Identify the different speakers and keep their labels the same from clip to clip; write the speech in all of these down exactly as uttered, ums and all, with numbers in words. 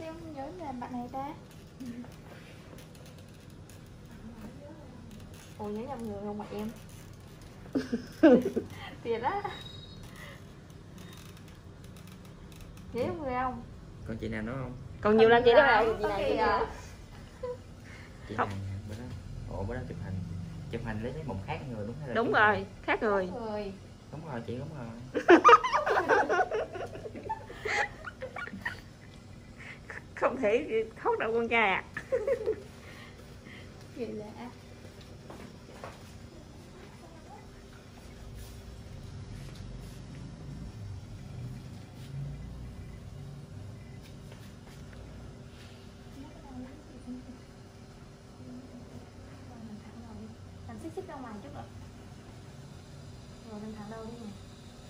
Speaker 1: em không nhớ là bạn này ta. Ồ, nhớ nhầm người không mà em. Thiệt á. Nhớ nhầm người không?
Speaker 2: Còn chị nào nữa không?
Speaker 3: Còn nhiều lắm chị đó là
Speaker 1: chị này chị à?
Speaker 2: Chị
Speaker 3: Không.
Speaker 2: này bữa đó. Ủa bữa đó chụp hình. Chụp hình lấy cái mộng khác người đúng hay là
Speaker 3: Đúng
Speaker 2: cái
Speaker 3: rồi,
Speaker 2: người?
Speaker 3: khác người.
Speaker 1: Người.
Speaker 2: Đúng rồi chị, đúng rồi.
Speaker 3: Không thể thoát đâu con trai à.
Speaker 1: Kỳ lạ. Làm xích xích ra ngoài chút nữa. Rồi mình thẳng đầu đi nè.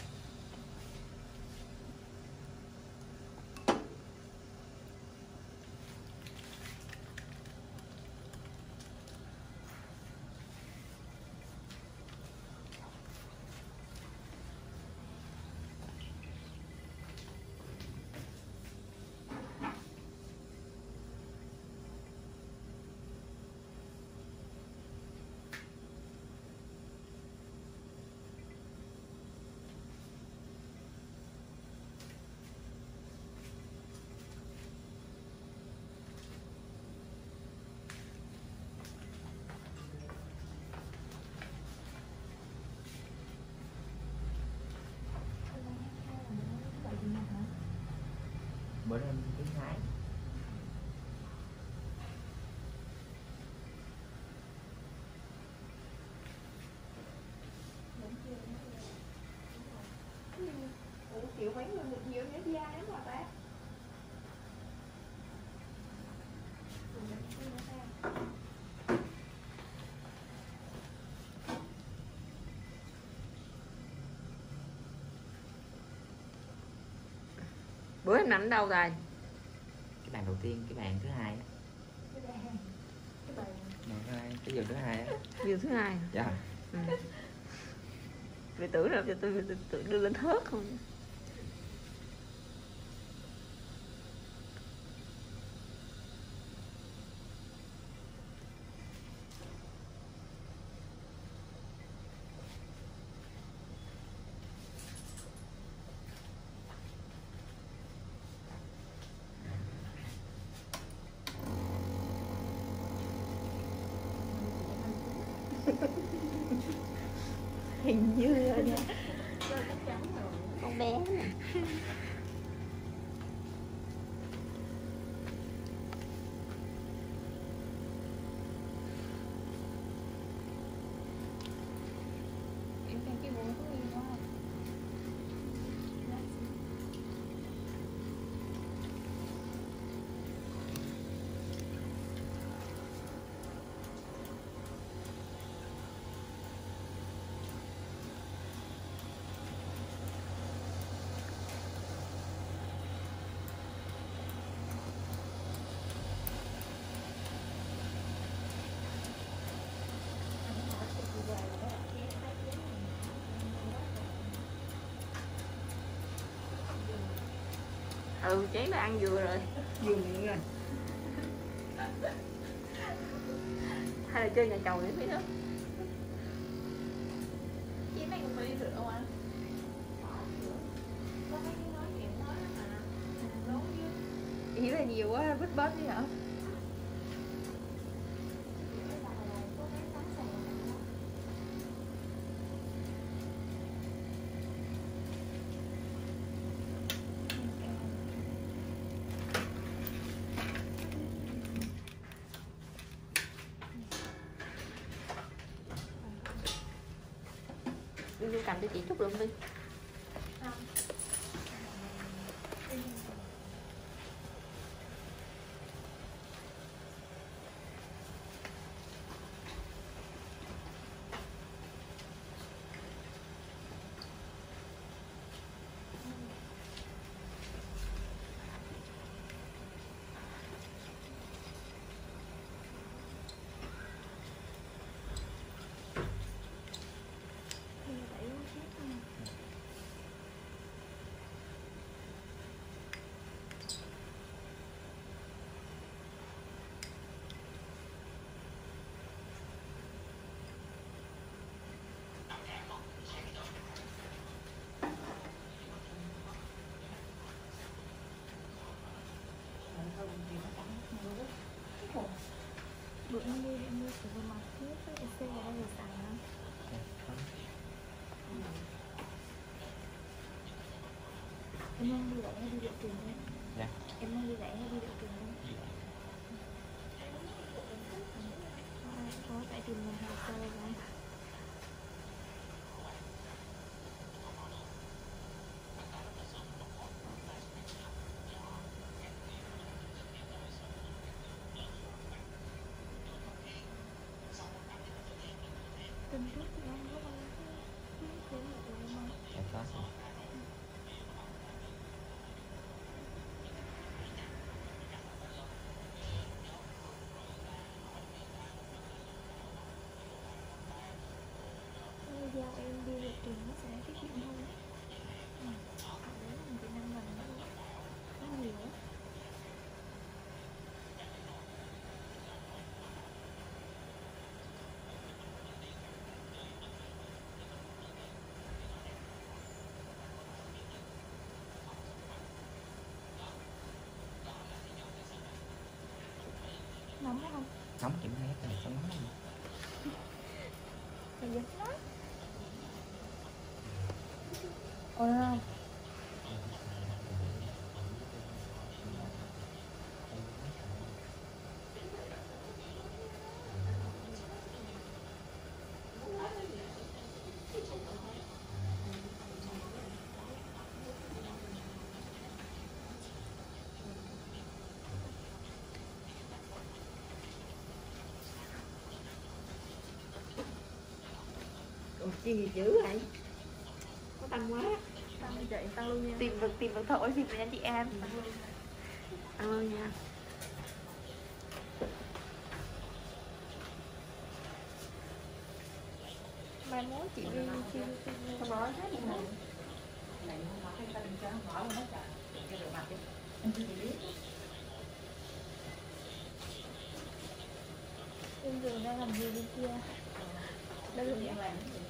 Speaker 2: Bữa đó em tiếng Thái.
Speaker 1: Ủa kiểu mấy người được nhiều nhất da lắm mà bác.
Speaker 3: Bữa em nằm ở đâu rồi?
Speaker 2: Cái bàn đầu tiên, cái bàn thứ hai á.
Speaker 1: Cái bàn. Cái bàn.
Speaker 2: Bàn thứ hai, cái giường thứ hai á.
Speaker 3: Giường thứ hai.
Speaker 2: Dạ.
Speaker 3: Ừ. Vì tưởng là tôi tự đưa lên thớt không. Hình như rồi nha.
Speaker 1: Con bé này. Em xem cái bộ của em đó không?
Speaker 3: Ừ, chén đã ăn vừa rồi.
Speaker 1: Vừa miệng rồi.
Speaker 3: Hay là chơi nhà chồng để biết đó.
Speaker 1: Chị này cũng phải đi rửa không anh? Có mấy cái nói chuyện nói mà. Nói chứ. Ý là nhiều quá, vứt bớt đi hả?
Speaker 3: Đi vô cầm cho chị chút luôn đi.
Speaker 1: Em đang đi lẻ hay đi lộ trình đây?
Speaker 2: Dạ.
Speaker 1: Em đang đi lẻ hay đi lộ trình đây? Có phải tìm mình hồ sơ rồi. Tuần trước thì em có bao nhiêu cái một lần không?
Speaker 2: Em có sao?
Speaker 1: Giao em đi lịch trình nó sẽ tiết kiệm hơn. Ừ. Đấy mình chỉ năm lần nữa nó nhiều á. Nóng không?
Speaker 2: Nóng kiểm tra cái này có nóng không?
Speaker 1: Bây giờ nó ôi không?
Speaker 3: Ủa, chi dữ vậy? Có tăng quá.
Speaker 1: Tăng vậy tăng luôn nha.
Speaker 3: Tìm vực tìm vực thổi tìm với anh chị em. Tăng luôn nha.
Speaker 1: Mai mốt chị đi chi không nói hết gì hết. Trên giường đang làm gì bên kia? Đây là gì?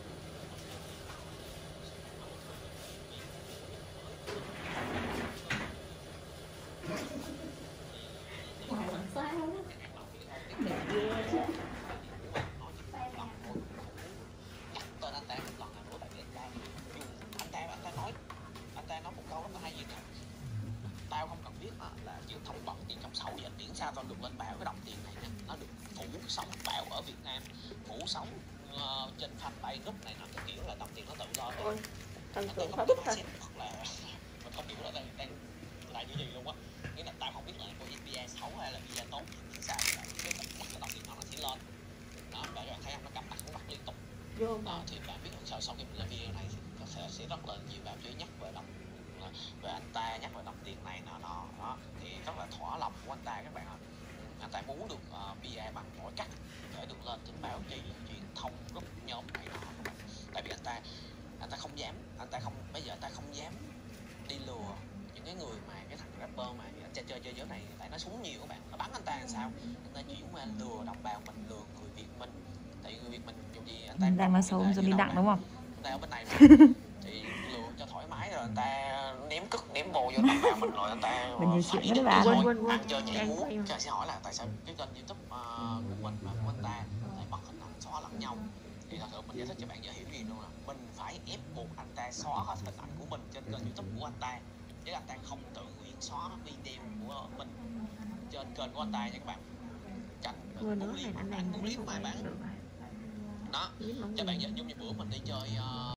Speaker 4: Tên anh ta một lần nào nữa tại vì anh ta anh ta anh ta nói anh ta nói một câu rất là hay gì nè: tao không cần biết là, là chữ thông bận tiền trong sầu và miễn sao tao được lên báo cái đồng tiền này nè, nó được phủ sóng báo ở Việt Nam, phủ sóng uh, trên fanpage group này nọ cái kiểu là đồng tiền nó tự lo thôi.
Speaker 3: Ôi, thần
Speaker 4: Anh
Speaker 3: tượng
Speaker 4: ta
Speaker 3: khó
Speaker 4: không
Speaker 3: bức
Speaker 4: có
Speaker 3: thật.
Speaker 4: hoặc là mình không hiểu là đang đang là như gì luôn á, nghĩa là tao không biết là có vê pê a xấu hay là vê pê a tốt thì sao là cái chắc cái đồng tiền nó là sẽ lên đó, và các bạn thấy không, nó cầm mặt nó bắt liên tục.
Speaker 3: Vô
Speaker 4: Đó, thì bạn biết sau sau khi mình làm video này thì có thể sẽ rất là nhiều báo chí nhắc về đồng về anh ta, nhắc về đồng tiền này nọ nọ đó, thì rất là thỏa lòng của anh ta các bạn ạ. Anh ta muốn được uh, pê a bằng mọi cách để được lên trên báo chí, truyền thông, group nhóm này nọ các bạn. Tại vì anh ta anh ta không dám, anh ta không bây giờ anh ta không dám đi lừa những cái người mà cái thằng rapper mà anh ta chơi chơi giới này, tại nó súng nhiều các bạn, nó bắn anh ta làm sao, anh ta chuyển qua lừa đồng bào mình, lừa người Việt mình. Tại người Việt mình dù gì anh ta
Speaker 3: đang nói xấu rồi đi đặng đúng không?
Speaker 4: Anh ta ở bên này mà. Thì lừa cho thoải mái rồi anh ta ném cất ném bồ vô đồng bào mình rồi anh ta
Speaker 3: Mình nhiều chuyện đó bạn.
Speaker 4: quên
Speaker 3: Quên, quên.
Speaker 4: ăn chơi nhảy
Speaker 3: Đang
Speaker 4: múa.
Speaker 3: quay mà.
Speaker 4: Chắc sẽ hỏi là tại sao cái kênh YouTube uh, của mình và của anh ta lại bật hình ảnh xóa lẫn nhau. Thì thật sự mình giải thích cho bạn dễ hiểu gì luôn là mình phải ép buộc anh ta xóa hết hình ảnh của mình trên kênh YouTube của anh ta, chứ anh ta không tự nguyện xóa video của mình trên kênh của anh ta nha các bạn. Tránh
Speaker 3: Vừa nữa
Speaker 4: bully
Speaker 3: này
Speaker 4: mà
Speaker 3: anh
Speaker 4: bạn
Speaker 3: này
Speaker 4: bully mà bạn
Speaker 3: được rồi.
Speaker 4: đó.
Speaker 3: Biết bóng
Speaker 4: Cho bạn
Speaker 3: gì.
Speaker 4: giống như bữa mình đi chơi uh,